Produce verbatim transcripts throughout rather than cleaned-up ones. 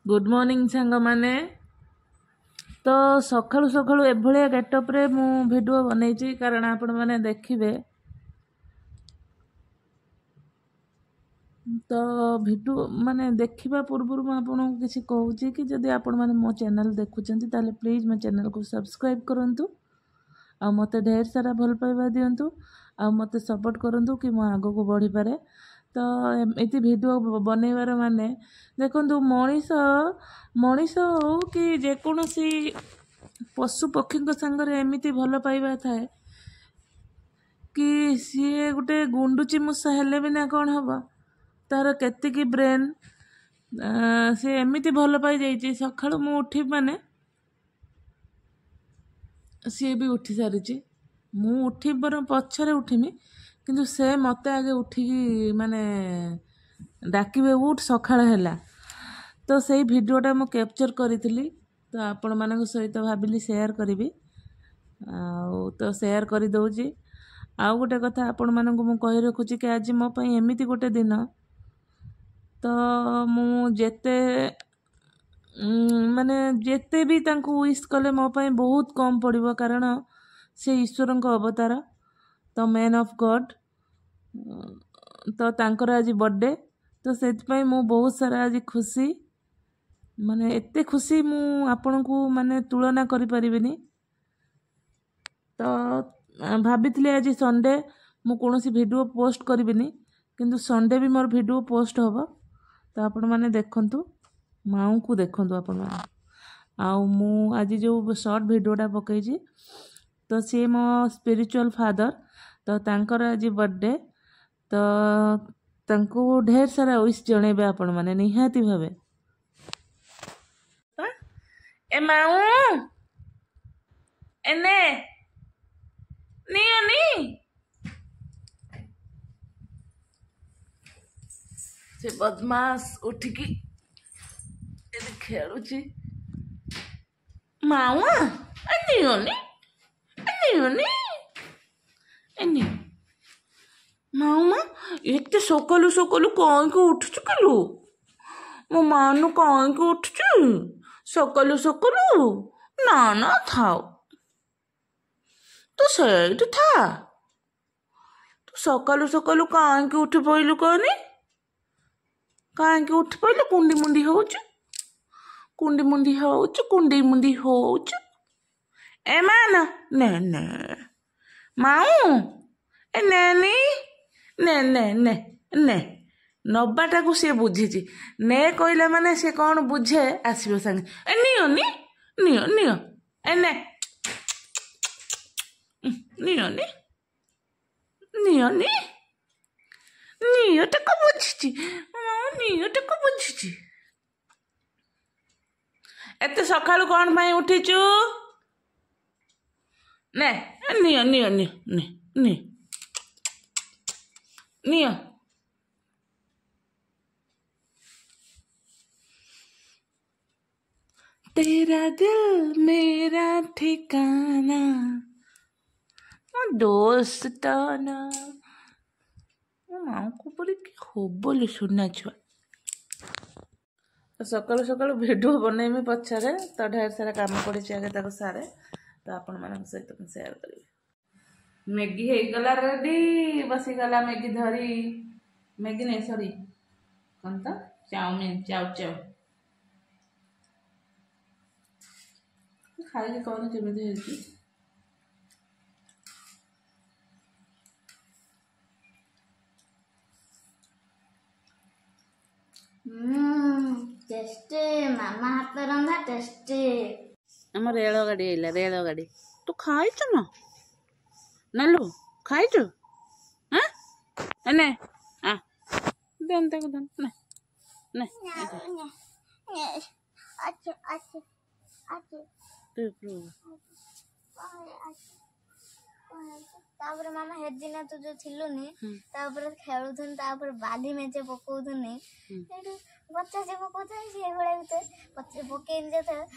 Good morning सांग माने तो सकाळु सकाळु एभलिया गेटअप रे मु वीडियो बनैछि कारण आपण माने देखिबे तो वीडियो माने देखिबा पूर्व मु आपन किछि कहूछि कि जदि आपण माने मो चैनल देखुछन्ति ताले प्लीज मो चैनल को सब्सक्राइब करंतु आ मते ढेर सारा भल पाइबा दियंतु आ मते सपोर्ट करंतु कि मो आगो को बढ़ी पारे। तो एति वीडियो बनैबार माने देखंतु मनीष मनीष हो कि जेकोसी पशु पक्षी संगे एमती भल पाइबा थाए कि सी गोटे गुंडुची मूषा हेले भी ना कौन हम तार केतिकी ब्रेन सी एमती भल पाई जाइए सकाळु मु उठी माने सी भी उठी सारी मु उठी बर पछरे उठीमी किंतु से मत आगे उठिकी माने डाकिबे उठ सकाळ हैला। तो सही वीडियोटा मु कैप्चर करी तो आपण मानक सहित भाविली शेयर करी तो शेयर कर दौची। आउ गोटे कथा आपण मानक मु कहि रखुची कि आज मो पई एमिति गोटे दिन तो मु जेते माने जेते भी तांको विश कले मो पई बहुत कम पड़िबो कारण से ईश्वर को अवतार तो मैन ऑफ गॉड तो तांकर आज बर्थडे तो से मु बहुत सारा आज खुशी माने एते खुशी मु आपन को माने तुलना करि परिबिनी। तो भाभी आज संडे मु कोनोसी वीडियो पोस्ट करिबिनी किंतु संडे भी मोर वीडियो पोस्ट होबो तो आपण माने देखंतु माऊ को देखंतु आपण माने। आउ मु आज जो शॉर्ट वीडियोटा पकईजी तो सी मो स्पिरिचुअल फादर तो तांकर आज बर्थडे तो तांको ढेर सारा विश जणेबे आपण माने निहाती भाबे। ए माऊ एने नी नी से बदमाश उठिकी एदे खेलुची माऊ एनी नी एनी नी एनी मामा एते सकालु सकालु कहीं को उठुचु कलु मो मानु कहीं को उठुचु सकालु सकालु ना ना थाओ तो सेठ था तो सकालु सकालु कहीं को उठ पइलु कहनी कहीं को उठ पइलु कुंडी मुंडी होउचु कुंडी मुंडी होउचु कुंडी मुंडी होउचु ए माना ने ने माऊ ए नेनी ने ने ने ने नबाटा को सी बुझी ने कहला माने से कौन बुझे आसब संगे ए नियो नी नियो नियो ए ने नियो नी नियो नी नियो टको बुझी नियो टको बुझी एते सकाळु कौन भाई उठीचु ने नियो नियो नियो नि नि नियो तेरा दिल मेरा ठिकाना मो दोस्त ना माँ को बोले कि हो बोले सुना छुआ तो सकालु सकालु वीडियो बनैमी पछरे तो ढेर सारा काम पड़े आगे सारे तो आपण मान सहित शेयर करी। मैगी है गला रेडी बसी गला मैगी धरी मैगी नहीं सॉरी कौन तो चाउमीन चाउ चाउ खाई कौन केमिति हेची हम्म टेस्टी मामा हाथ रंधा टेस्टी हम रेल गाड़ी आइला रेल गाड़ी तू खाइछ ना नलु खाइछ हां एने आ देन तक देन ने ने अच्छा अच्छा अच्छा तू प्रो तापर मामा हे दिन तू जो थिलुनी तापर खेलुथन तापर बाली मेचे पकोथनी एटू बच्चा जे पकोथन से बळे भीतर बच्चे पकेन जे था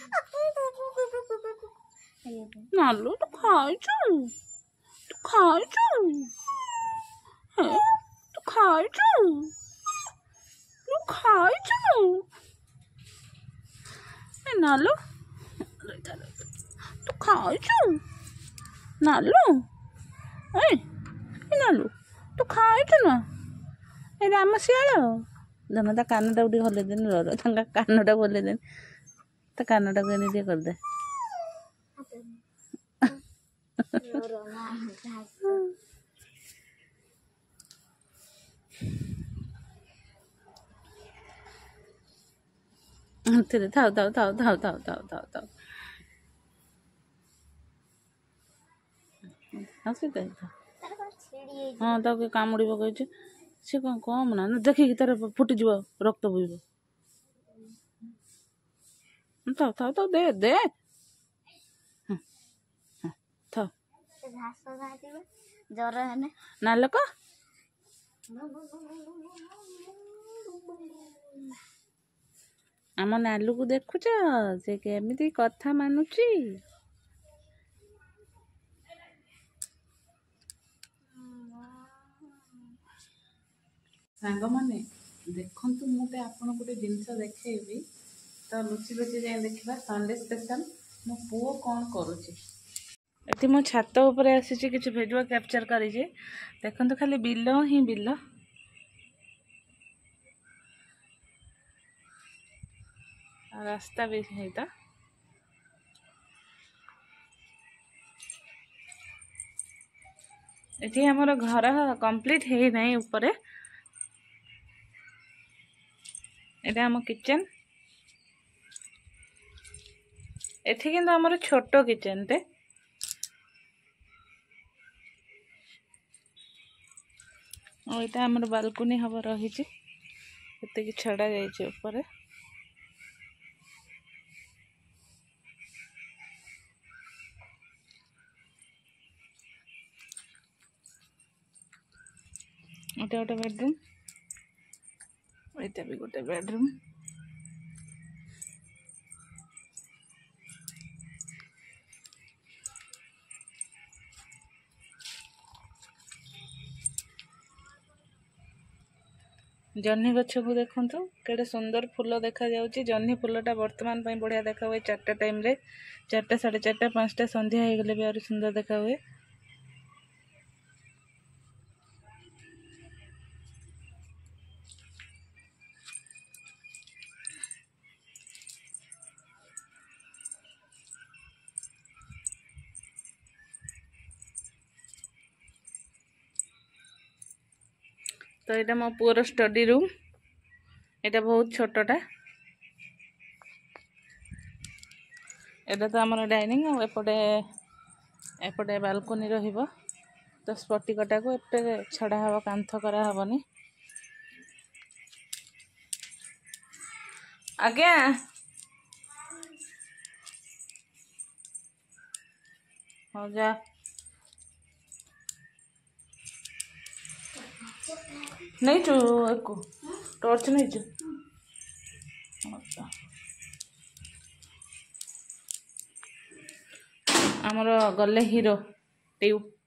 नालू तू खाइछ तू खाइछ हे तू खाइछ तू खाइछ नालो तू खाइछु नालो ए नालो तू खाइछु ना ए राम सियाल जन ता कानटा उठी हले देन रो तांका कानटा बोले देन ता कानटा को एनी दे कर दे तेरे थाओ थाओ थाओ थाओ थाओ थाओ थाओ थाओ आसी दे हाँ ताके कामुड़ी पकई सी कौन कम ना देखिए तार फुटी जीव रक्त बोइब थाओ थाओ थाओ दे दे थाओ जर है ना लोक आम नालू को देखुच से केमिति कथा मानुची सांग माने देखंतु मुते आपन गोटे जिनस देखैबी तो लुचि लुचि जाए देखा संडे स्पेशल मो पुओ कौन करुची एटी मो छात ऊपर आसी किसी भिडियो कैप्चर कर देखो खाली बिल ही बिल रास्ता भी है ये हमर घर कंप्लीट है नहीं ऊपर एटा हम किचन एथि किंतु हमर छोटो किचन टे और यहाँ आम बालकनी हम रही छड़ा जाइए ऊपर एटा गोटे बेडरूम एटा भी गोटे बेडरूम जह्नी गछ को देखु केड़े सुंदर फूल देखा जाउची जह्नी फूलटा वर्तमान पई बढ़िया देखा हुए चारटा टाइम रे चारटा साढ़े चारटा पाँचटा संध्या हो गले भी और सुंदर देखा हुए तो यहाँ मो पुअर स्टडी रूम यहाँ बहुत छोटटा एटा तो आम डाइनिंग एपटे एपटे बालकनी रहिबो तो स्फटिकटा को एपटे छड़ा हवा कांथ करा हबनी आज्ञा हो जा नहीं चु एक टॉर्च नहीं चु आमर गले हीरो ट्यूब